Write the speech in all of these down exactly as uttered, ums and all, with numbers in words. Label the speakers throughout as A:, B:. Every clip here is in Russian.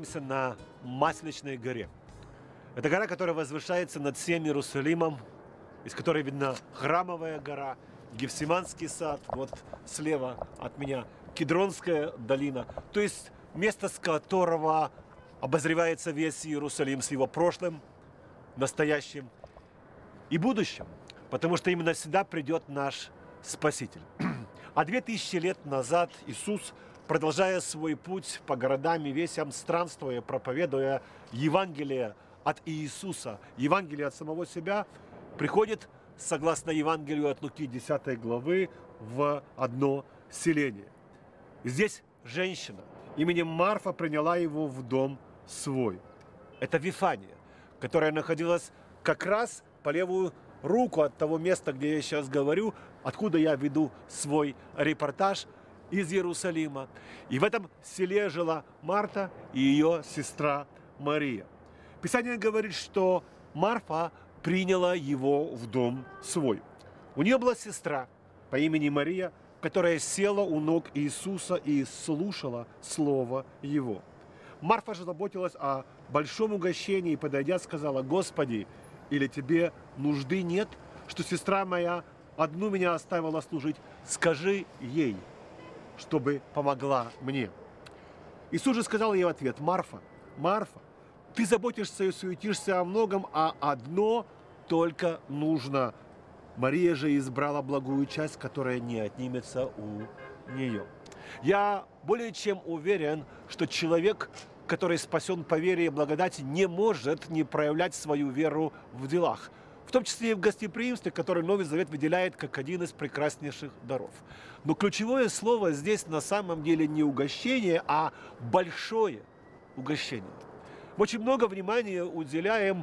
A: находимся на Масленичной горе. Это гора, которая возвышается над всем Иерусалимом, из которой видна Храмовая гора, Гефсиманский сад, вот слева от меня Кедронская долина. То есть место, с которого обозревается весь Иерусалим с его прошлым, настоящим и будущим. Потому что именно сюда придет наш Спаситель. А две тысячи лет назад Иисус, продолжая свой путь по городам и весям, странствуя, проповедуя Евангелие от Иисуса, Евангелие от самого себя, приходит, согласно Евангелию от Луки десятой главы, в одно селение. И здесь женщина именем Марфа приняла его в дом свой. Это Вифания, которая находилась как раз по левую руку от того места, где я сейчас говорю, откуда я веду свой репортаж из Иерусалима. И в этом селе жила Марта и ее сестра Мария. Писание говорит, что Марфа приняла его в дом свой. У нее была сестра по имени Мария, которая села у ног Иисуса и слушала слово его. Марфа же заботилась о большом угощении и, подойдя, сказала: «Господи, или тебе нужды нет, что сестра моя одну меня оставила служить? Скажи ей, чтобы помогла мне». Иисус же сказал ей в ответ: «Марфа, Марфа, ты заботишься и суетишься о многом, а одно только нужно. Мария же избрала благую часть, которая не отнимется у нее». Я более чем уверен, что человек, который спасен по вере и благодати, не может не проявлять свою веру в делах. В том числе и в гостеприимстве, который Новый Завет выделяет как один из прекраснейших даров. Но ключевое слово здесь на самом деле не угощение, а большое угощение. Мы очень много внимания уделяем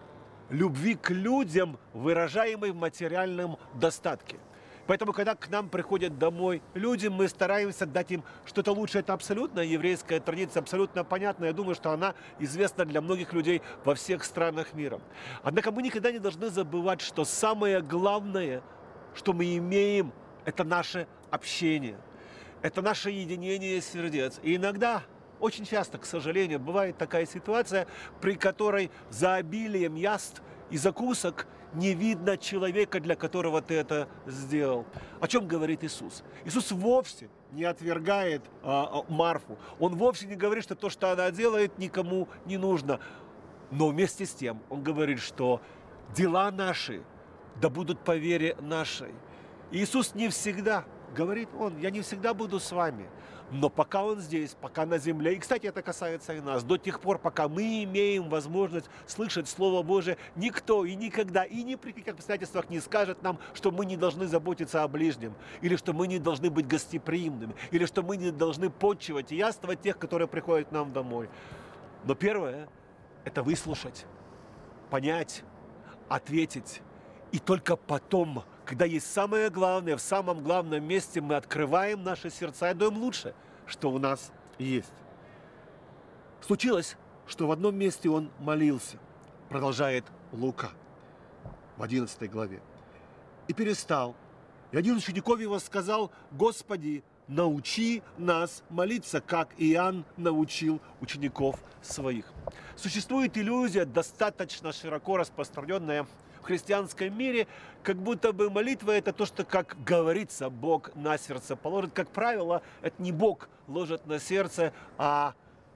A: любви к людям, выражаемой в материальном достатке. Поэтому, когда к нам приходят домой люди, мы стараемся дать им что-то лучшее. Это абсолютно еврейская традиция, абсолютно понятная. Я думаю, что она известна для многих людей во всех странах мира. Однако мы никогда не должны забывать, что самое главное, что мы имеем, это наше общение. Это наше единение сердец. И иногда, очень часто, к сожалению, бывает такая ситуация, при которой за обилием яств и закусок не видно человека, для которого ты это сделал. О чем говорит Иисус? Иисус вовсе не отвергает а, Марфу. Он вовсе не говорит, что то, что она делает, никому не нужно. Но вместе с тем он говорит, что дела наши да будут по вере нашей. И Иисус не всегда, говорит он, я не всегда буду с вами. Но пока Он здесь, пока на земле, и, кстати, это касается и нас, до тех пор, пока мы имеем возможность слышать Слово Божие, никто и никогда, и ни при каких обстоятельствах не скажет нам, что мы не должны заботиться о ближнем, или что мы не должны быть гостеприимными, или что мы не должны почивать и яствовать тех, которые приходят к нам домой. Но первое – это выслушать, понять, ответить, и только потом, когда есть самое главное, в самом главном месте мы открываем наши сердца и даем лучше, что у нас есть. Случилось, что в одном месте он молился, продолжает Лука в одиннадцатой главе, и перестал. И один из учеников его сказал: «Господи, научи нас молиться, как Иоанн научил учеников своих». Существует иллюзия, достаточно широко распространенная в христианском мире, как будто бы молитва – это то, что, как говорится, Бог на сердце положит. Как правило, это не Бог ложит на сердце, а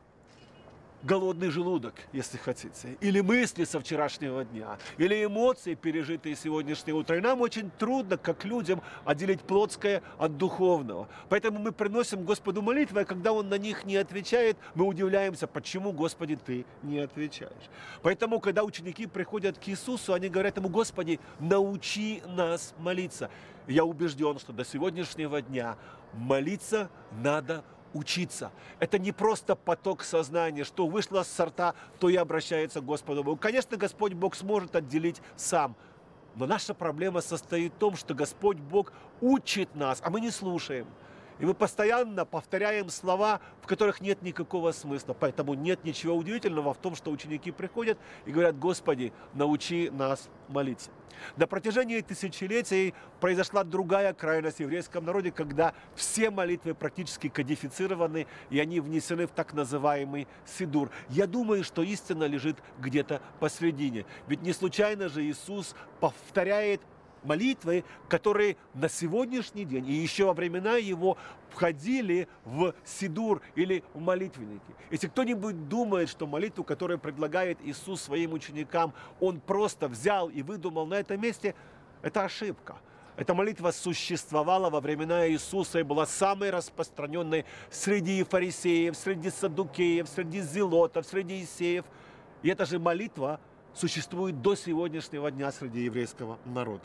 A: голодный желудок, если хотите, или мысли со вчерашнего дня, или эмоции, пережитые сегодняшнее утро. И нам очень трудно, как людям, отделить плотское от духовного. Поэтому мы приносим Господу молитвы, а когда Он на них не отвечает, мы удивляемся, почему, Господи, Ты не отвечаешь. Поэтому, когда ученики приходят к Иисусу, они говорят Ему: «Господи, научи нас молиться». Я убежден, что до сегодняшнего дня молиться надо учиться. Это не просто поток сознания, что вышло с рта, то и обращается к Господу Богу. Конечно, Господь Бог сможет отделить сам. Но наша проблема состоит в том, что Господь Бог учит нас, а мы не слушаем. И мы постоянно повторяем слова, в которых нет никакого смысла. Поэтому нет ничего удивительного в том, что ученики приходят и говорят: Господи, научи нас молиться. На протяжении тысячелетий произошла другая крайность в еврейском народе, когда все молитвы практически кодифицированы, и они внесены в так называемый сидур. Я думаю, что истина лежит где-то посредине. Ведь не случайно же Иисус повторяет молитвы, которые на сегодняшний день и еще во времена Его входили в сидур или в молитвенники. Если кто-нибудь думает, что молитву, которую предлагает Иисус своим ученикам, Он просто взял и выдумал на этом месте, это ошибка. Эта молитва существовала во времена Иисуса и была самой распространенной среди фарисеев, среди саддукеев, среди зелотов, среди иссеев. И эта же молитва существует до сегодняшнего дня среди еврейского народа.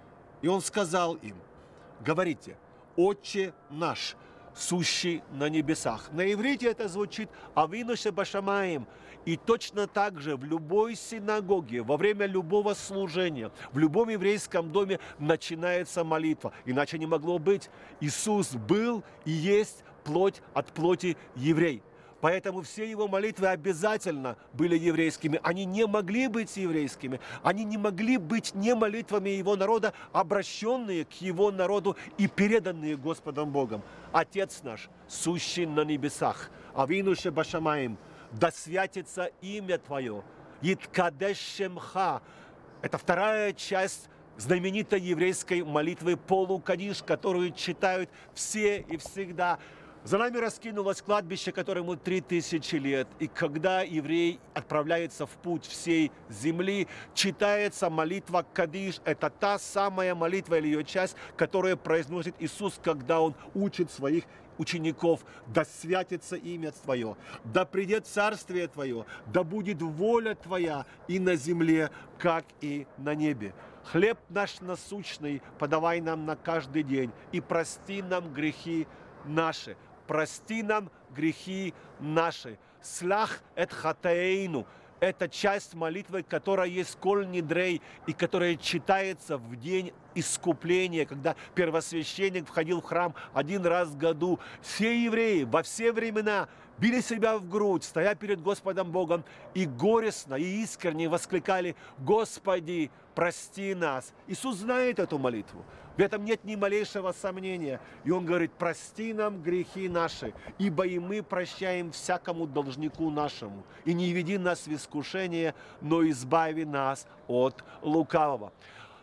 A: И Он сказал им: говорите: «Отче наш, сущий на небесах». На иврите это звучит «Авину шебашамаим». И точно так же в любой синагоге, во время любого служения, в любом еврейском доме начинается молитва. Иначе не могло быть. Иисус был и есть плоть от плоти еврей. Поэтому все Его молитвы обязательно были еврейскими. Они не могли быть еврейскими. Они не могли быть не молитвами Его народа, обращенные к Его народу и переданные Господом Богом. Отец наш, сущий на небесах, Авину шебашамаим, да святится имя Твое, Иткадеш шемха. Это вторая часть знаменитой еврейской молитвы полукадиш, которую читают все и всегда. За нами раскинулось кладбище, которому три тысячи лет. И когда еврей отправляется в путь всей земли, читается молитва Кадиш. Это та самая молитва или ее часть, которую произносит Иисус, когда Он учит своих учеников: да святится имя Твое, да придет царствие Твое, да будет воля Твоя и на земле, как и на небе. Хлеб наш насущный подавай нам на каждый день, и прости нам грехи наши. Прости нам грехи наши. Слах эт хатаэйну. Это часть молитвы, которая есть коль нидрей, и которая читается в день искупления, когда первосвященник входил в храм один раз в году. Все евреи во все времена били себя в грудь, стоя перед Господом Богом, и горестно, и искренне воскликали: «Господи, прости нас». Иисус знает эту молитву. В этом нет ни малейшего сомнения. И Он говорит: прости нам грехи наши, ибо и мы прощаем всякому должнику нашему. И не веди нас в искушение, но избави нас от лукавого.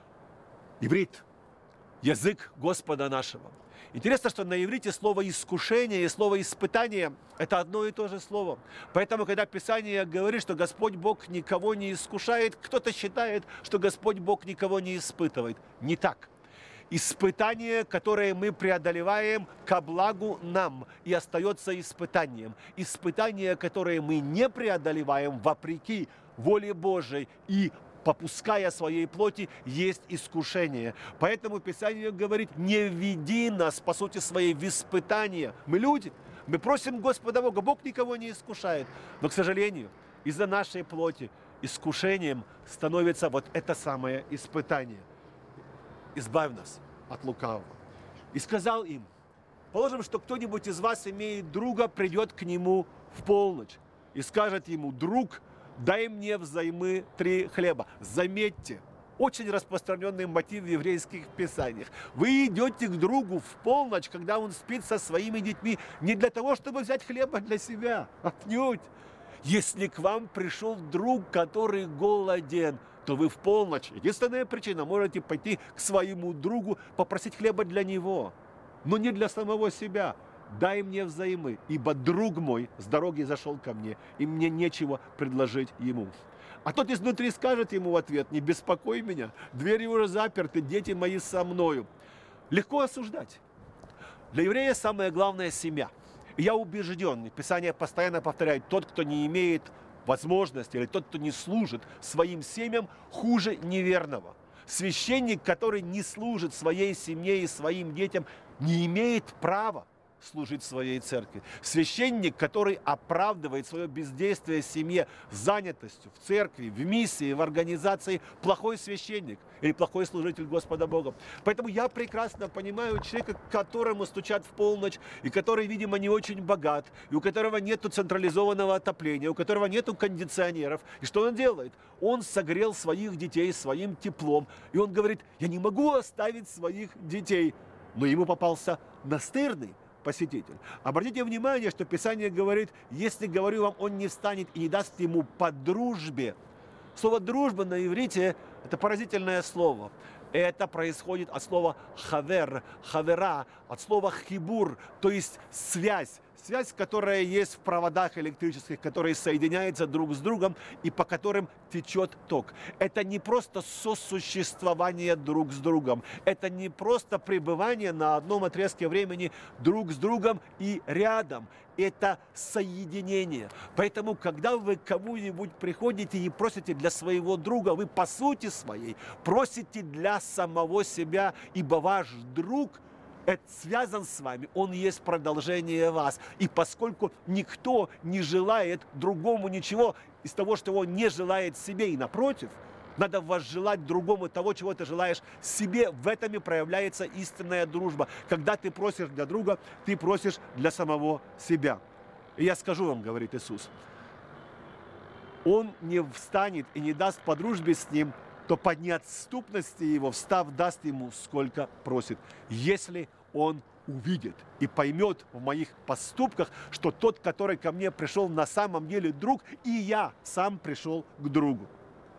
A: Иврит – язык Господа нашего. Интересно, что на иврите слово «искушение» и слово «испытание» – это одно и то же слово. Поэтому, когда Писание говорит, что Господь Бог никого не искушает, кто-то считает, что Господь Бог никого не испытывает. Не так. Испытание, которое мы преодолеваем ко благу нам, и остается испытанием. Испытание, которое мы не преодолеваем вопреки воле Божией и попуская своей плоти, есть искушение. Поэтому Писание говорит: не введи нас, по сути своей, в испытание. Мы люди, мы просим Господа Бога, Бог никого не искушает. Но, к сожалению, из-за нашей плоти искушением становится вот это самое испытание. Избавь нас от лукавого. И сказал им: положим, что кто-нибудь из вас имеет друга, придет к нему в полночь и скажет ему: друг, дай мне взаймы три хлеба. Заметьте, очень распространенный мотив в еврейских писаниях. Вы идете к другу в полночь, когда он спит со своими детьми, не для того, чтобы взять хлеба для себя, отнюдь. Если к вам пришел друг, который голоден, то вы в полночь, единственная причина, можете пойти к своему другу, попросить хлеба для него, но не для самого себя. Дай мне взаймы, ибо друг мой с дороги зашел ко мне, и мне нечего предложить ему. А тот изнутри скажет ему в ответ: не беспокой меня, двери уже заперты, дети мои со мною. Легко осуждать. Для еврея самое главное – семья. И я убежден, Писание постоянно повторяет: тот, кто не имеет возможности, или тот, кто не служит своим семьям, хуже неверного. Священник, который не служит своей семье и своим детям, не имеет права служить своей церкви. Священник, который оправдывает свое бездействие в семье занятостью, в церкви, в миссии, в организации, плохой священник или плохой служитель Господа Бога. Поэтому я прекрасно понимаю человека, которому стучат в полночь, и который, видимо, не очень богат, и у которого нет централизованного отопления, у которого нет кондиционеров. И что он делает? Он согрел своих детей своим теплом. И он говорит: я не могу оставить своих детей. Но ему попался настырный посетитель. Обратите внимание, что Писание говорит: если, говорю вам, он не встанет и не даст ему по дружбе. Слово «дружба» на иврите – это поразительное слово. Это происходит от слова «хавер», «хавера», от слова «хибур», то есть связь. Связь, которая есть в проводах электрических, которые соединяются друг с другом и по которым течет ток. Это не просто сосуществование друг с другом. Это не просто пребывание на одном отрезке времени друг с другом и рядом. Это соединение. Поэтому, когда вы к кому-нибудь приходите и просите для своего друга, вы по сути своей просите для самого себя, ибо ваш друг – это связан с вами, он есть продолжение вас. И поскольку никто не желает другому ничего из того, что он не желает себе, и напротив, надо возжелать другому того, чего ты желаешь себе. В этом и проявляется истинная дружба. Когда ты просишь для друга, ты просишь для самого себя. И я скажу вам, говорит Иисус, он не встанет и не даст по дружбе с ним, то по неотступности его, встав, даст ему, сколько просит. Если он увидит и поймет в моих поступках, что тот, который ко мне пришел, на самом деле друг, и я сам пришел к другу.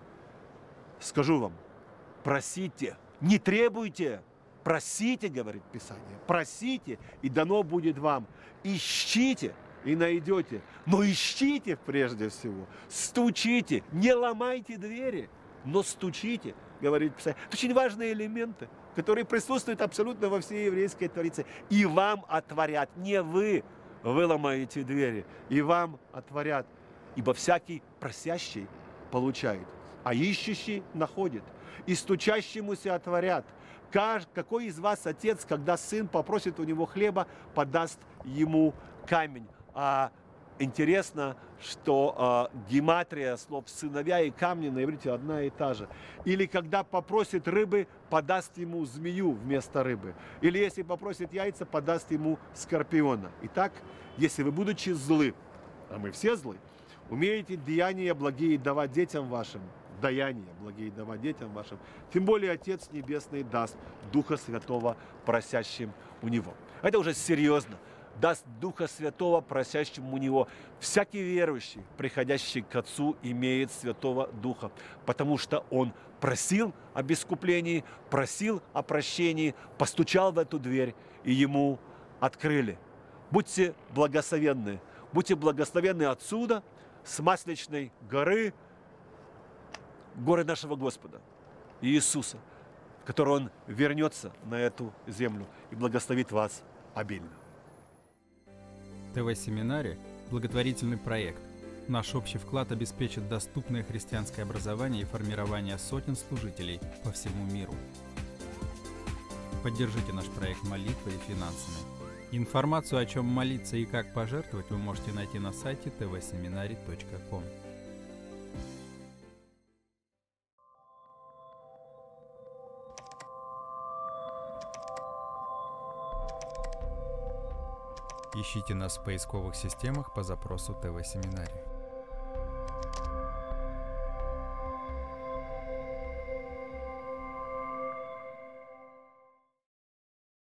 A: Скажу вам, просите, не требуйте, просите, говорит Писание, просите, и дано будет вам. Ищите, и найдете. Но ищите прежде всего, стучите, не ломайте двери, но стучите, говорит Писание. Это очень важные элементы, которые присутствуют абсолютно во всей еврейской традиции. И вам отворят, не вы выломаете двери, и вам отворят. Ибо всякий просящий получает, а ищущий находит, и стучащемуся отворят. Какой из вас отец, когда сын попросит у него хлеба, подаст ему камень? А интересно, что э, гематрия слов «сыновья» и «камни» на иврите одна и та же. Или когда попросит рыбы, подаст ему змею вместо рыбы. Или если попросит яйца, подаст ему скорпиона. Итак, если вы, будучи злы, а мы все злы, умеете деяния благие давать детям вашим, даяния благие давать детям вашим, тем более Отец Небесный даст Духа Святого просящим у Него. Это уже серьезно. Даст Духа Святого просящим у Него. Всякий верующий, приходящий к Отцу, имеет Святого Духа, потому что он просил об искуплении, просил о прощении, постучал в эту дверь, и ему открыли. Будьте благословенны, будьте благословенны отсюда, с Масличной горы, горы нашего Господа Иисуса, в которой Он вернется на эту землю и благословит вас обильно.
B: ТВ-семинарий – благотворительный проект. Наш общий вклад обеспечит доступное христианское образование и формирование сотен служителей по всему миру. Поддержите наш проект молитвой и финансами. Информацию, о чем молиться и как пожертвовать, вы можете найти на сайте тэ вэ семинарий точка ком. Ищите нас в поисковых системах по запросу ТВ-семинарий.